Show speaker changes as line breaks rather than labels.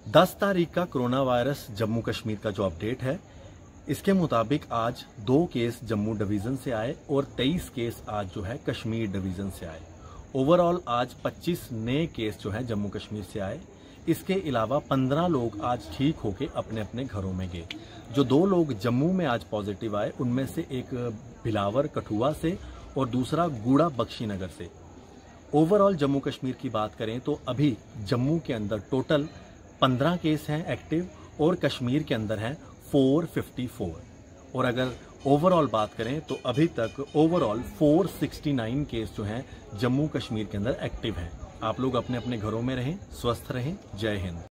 10 तारीख का corona virus Jammu Kashmir का जो अपडेट है, इसके मुताबिक आज 2 केस जम्मू डिवीज़न से आए और 23 केस आज जो है कश्मीर डिवीज़न से आए। ओवरऑल आज 25 नए केस जो है जम्मू कश्मीर से आए। इसके अलावा 15 लोग आज ठीक होके अपने अपने घरों में गए। जो 2 लोग जम्मू में आज पॉजिटिव आए, उनमें से एक बिलावर कठुआ से और दूसरा गूड़ा बख्शीनगर से। ओवरऑल जम्मू कश्मीर की बात करें तो अभी जम्मू के अंदर टोटल 15 केस हैं एक्टिव और कश्मीर के अंदर हैं 454। और अगर ओवरऑल बात करें तो अभी तक ओवरऑल 469 केस जो हैं जम्मू कश्मीर के अंदर एक्टिव हैं। आप लोग अपने अपने घरों में रहें, स्वस्थ रहें। जय हिंद।